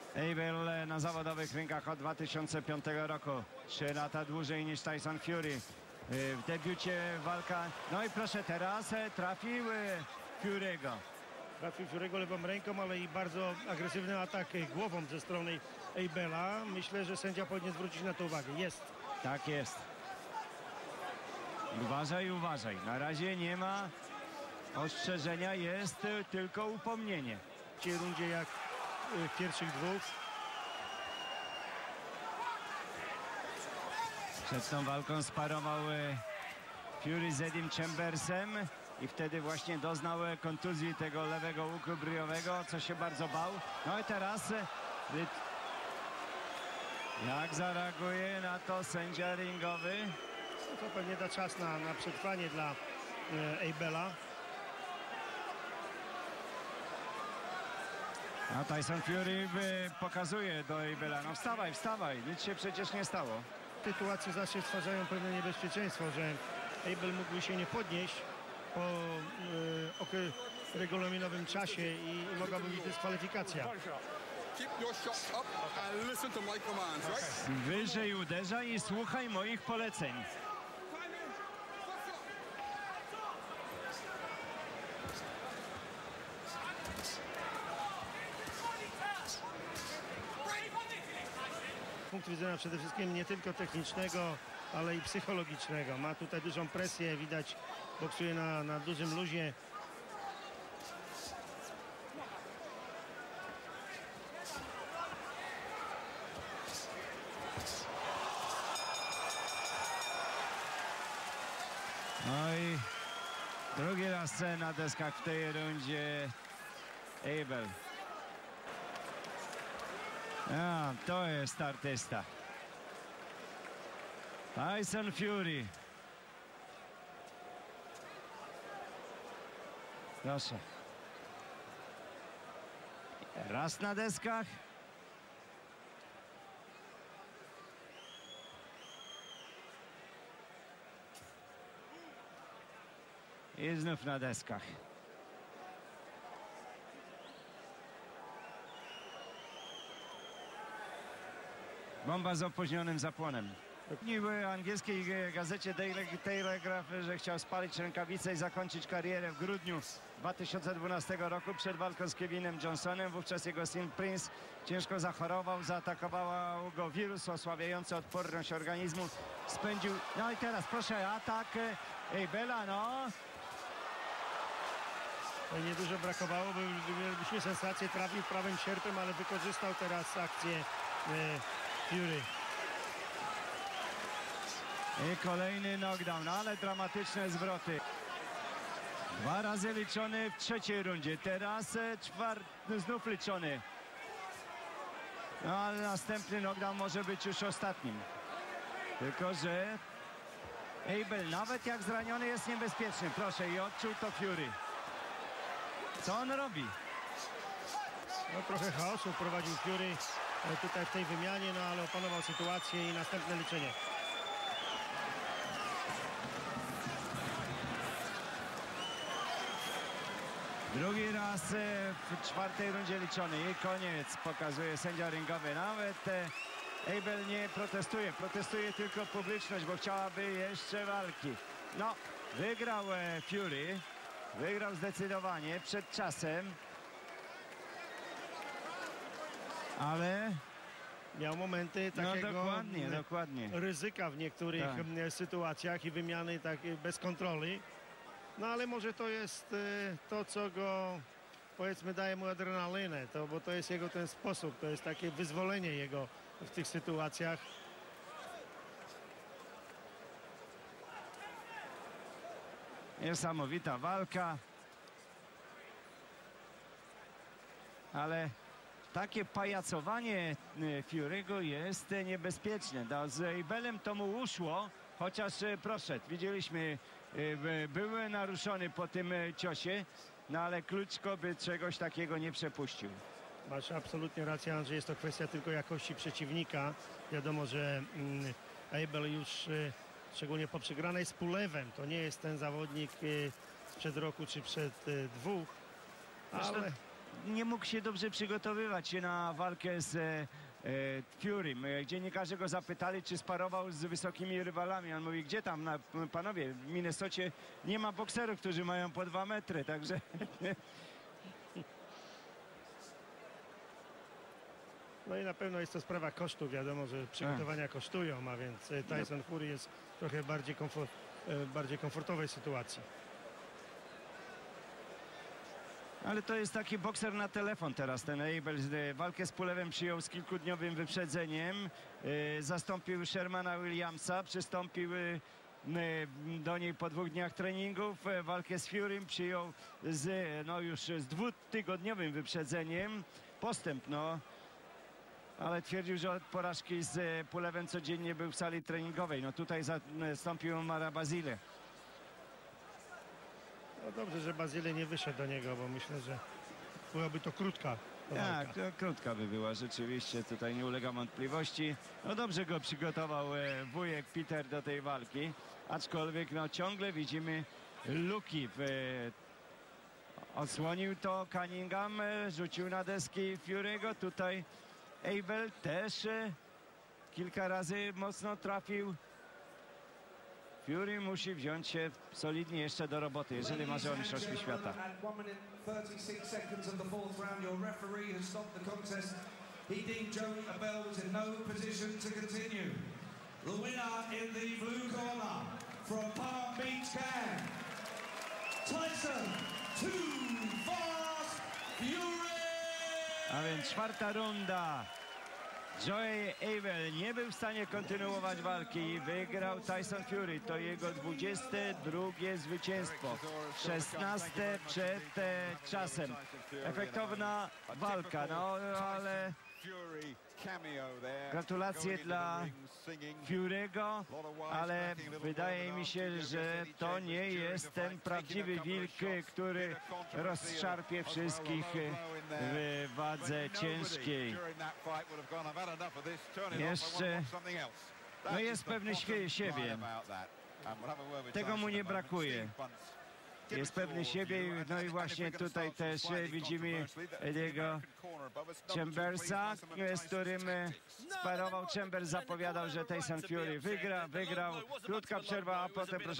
Abel na zawodowych ringach od 2005 roku. 3 lata dłużej niż Tyson Fury. W debiucie walka. No i proszę, teraz trafił Fury'ego. Trafił Fury'ego lewą ręką, ale i bardzo agresywny atak głową ze strony Abela. Myślę, że sędzia powinien zwrócić na to uwagę. Jest. Tak jest. Uważaj, uważaj. Na razie nie ma ostrzeżenia, jest tylko upomnienie. W tej rundzie jak w pierwszych dwóch. Przed tą walką sparował Fury z Edim Chambersem i wtedy właśnie doznał kontuzji tego lewego łuku bryjowego, co się bardzo bał. No i teraz jak zareaguje na to sędzia ringowy? No to pewnie da czas na przetrwanie dla Abela. A Tyson Fury pokazuje do Abela, no wstawaj, wstawaj, nic się przecież nie stało. Sytuacje zawsze stwarzają pewne niebezpieczeństwo, że Abel mógłby się nie podnieść po regulaminowym czasie i mogłaby być dyskwalifikacja. Wyżej uderzaj i słuchaj moich poleceń. Z punktu widzenia przede wszystkim nie tylko technicznego, ale i psychologicznego. Ma tutaj dużą presję, widać, boksuje na dużym luzie. No i drugi raz na deskach w tej rundzie Abel. A, to jest artysta. Tyson Fury. Proszę. Raz na deskach. I znów na deskach. Bomba z opóźnionym zapłonem. W angielskiej gazecie Daily Telegraph, że chciał spalić rękawice i zakończyć karierę w grudniu 2012 roku przed walką z Kevinem Johnsonem. Wówczas jego syn Prince ciężko zachorował, zaatakowała go wirus osłabiający odporność organizmu. Spędził... No i teraz proszę, atak Abela, no. Niedużo brakowało, by mielibyśmy sensację, trafił prawym sierpem, ale wykorzystał teraz akcję Fury. I kolejny knockdown, ale dramatyczne zwroty. 2 razy liczony w trzeciej rundzie, teraz znów liczony. No ale następny knockdown może być już ostatnim. Tylko że Abel nawet jak zraniony jest niebezpieczny. Proszę, i odczuł to Fury. Co on robi? No trochę chaosu wprowadził Fury tutaj w tej wymianie, no ale opanował sytuację i następne liczenie. Drugi raz w czwartej rundzie liczony i koniec, pokazuje sędzia ringowy. Nawet Abel nie protestuje, protestuje tylko publiczność, bo chciałaby jeszcze walki. No, wygrał Fury, wygrał zdecydowanie przed czasem, ale... Miał momenty takiego dokładnie. ryzyka w niektórych sytuacjach i wymiany bez kontroli. No ale może to jest to, co go, powiedzmy, daje mu adrenalinę, bo to jest jego ten sposób, to jest takie wyzwolenie jego w tych sytuacjach. Niesamowita walka. Ale takie pajacowanie Fury'ego jest niebezpieczne. Z Abelem to mu uszło, chociaż proszę, widzieliśmy, był naruszony po tym ciosie, no ale Kluczko by czegoś takiego nie przepuścił. Masz absolutnie rację, Andrzej, jest to kwestia tylko jakości przeciwnika. Wiadomo, że Abel już, szczególnie po przegranej z Pulewem, to nie jest ten zawodnik sprzed roku czy przed dwóch, ale... nie mógł się dobrze przygotowywać na walkę z Furym. Dziennikarze go zapytali, czy sparował z wysokimi rywalami. On mówi, gdzie tam, panowie, w Minnesocie nie ma bokserów, którzy mają po 2 metry, także... No i na pewno jest to sprawa kosztu. Wiadomo, że przygotowania kosztują, a więc Tyson Fury jest trochę bardziej komfortowej sytuacji. Ale to jest taki bokser na telefon teraz, ten Abel. Walkę z Pulewem przyjął z kilkudniowym wyprzedzeniem. Zastąpił Shermana Williamsa, przystąpił do niej po 2 dniach treningów. Walkę z Furym przyjął już z 2-tygodniowym wyprzedzeniem. Postęp, ale twierdził, że od porażki z Pulewem codziennie był w sali treningowej. No tutaj zastąpił Mara Bazile. No dobrze, że Bazile nie wyszedł do niego, bo myślę, że byłaby to krótka Tak, to krótka by była rzeczywiście, tutaj nie ulega wątpliwości. No dobrze go przygotował wujek Peter do tej walki, aczkolwiek ciągle widzimy luki. Odsłonił to Cunningham, rzucił na deski Fury'ego, tutaj Abel też kilka razy mocno trafił. Fury musi wziąć się solidnie jeszcze do roboty, jeżeli marzy o mistrzostwie świata. A więc 4. runda. Joey Abel nie był w stanie kontynuować walki. Wygrał Tyson Fury. To jego 22. zwycięstwo. 16. przed czasem. Efektowna walka, ale gratulacje dla Fury'ego, ale wydaje mi się, że to nie jest ten prawdziwy wilk, który rozszarpie wszystkich w wadze ciężkiej. Jeszcze jest pewny siebie. Tego mu nie brakuje. Jest pewny siebie, i właśnie tutaj też widzimy Ediego Chambersa, z którym sparował. Chambers zapowiadał, że Tyson Fury wygrał. Krótka przerwa, a potem proszę